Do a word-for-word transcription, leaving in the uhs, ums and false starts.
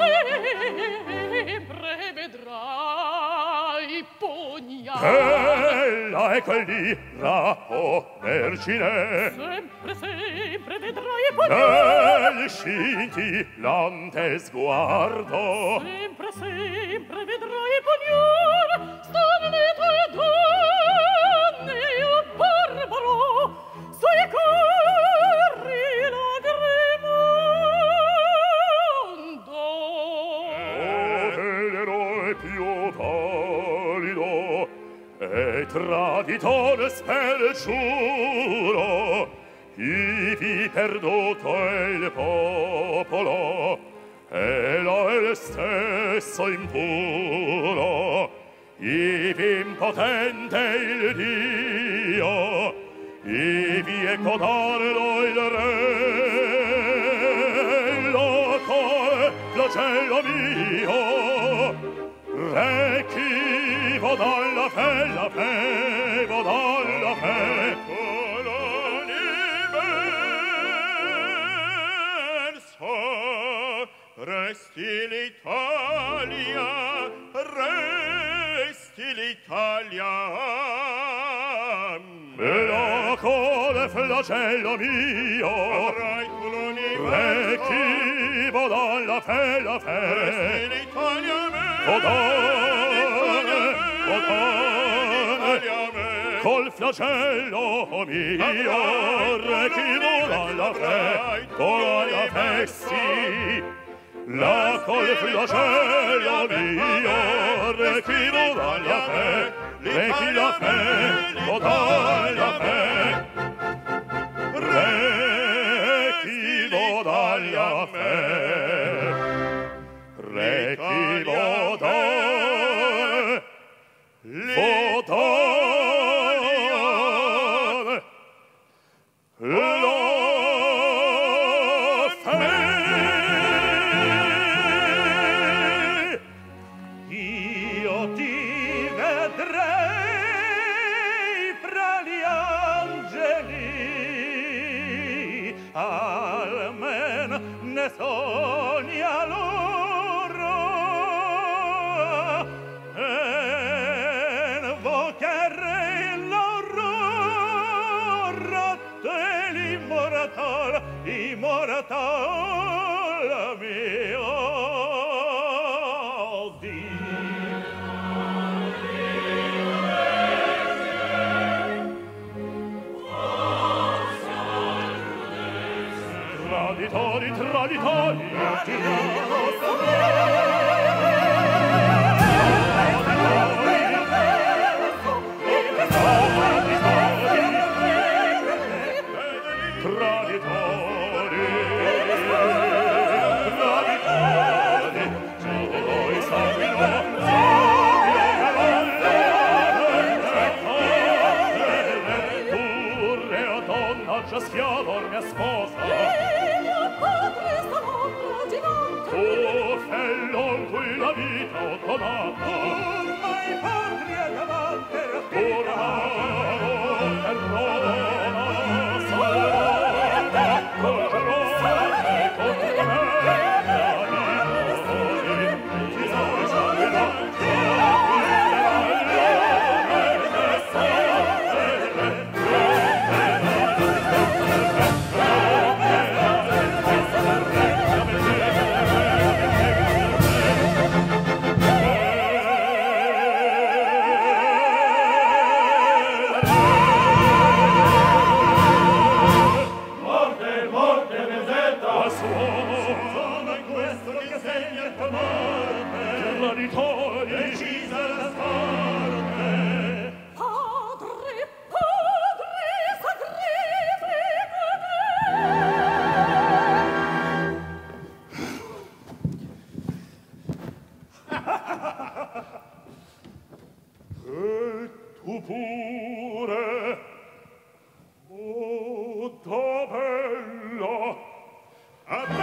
sempre vedrai pugnare. Bella è quel d'ira, oh vergine. Sempre, sempre vedrai pugnare. Nel scintillante sguardo. Sempre, sempre vedrai pugnare. Stanno le tue donne, oh barbaro, sui corri lagrimondo. Oh, l'eroe più palido e traditore spergiuro, ivi perduto il popolo e lo il stesso impuro, ivi impotente il Dio, ivi è codardo il re, loco flagello mio, re chi vo dalla fe, la fe, vo dalla fe, resti l'Italia, resti l'Italia. Nella code flagello mio, avrai tu l'universo, re chi vo dalla fe, la fe, resti l'Italia me, vo dalla, vo dalla, col flagello mio, re chi vo dalla fe, vo dalla fe, sì. La col flagello mio, re chi vo dalla fe, re chi la fe, vo dalla fe, re chi vo dalla fe, re chi vo dalla, vo dalla, la sogna loro en vocare l'aurora te l'immortal immortal mio Traditori, traditori, schiavo mia sposa, mio padre stanotte gigante, tu fellon cui la vita ho donata, ormai patria davanti respira, per Roma, salvate, col Roma, con me, ci sono i salvetanti, Bella,